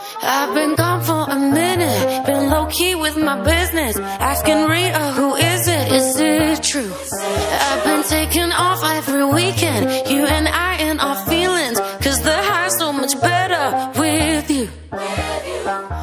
I've been gone for a minute, been low-key with my business, asking Rita, who is it? Is it true? I've been taking off every weekend, you and I in our feelings, 'cause the high's so much better with you.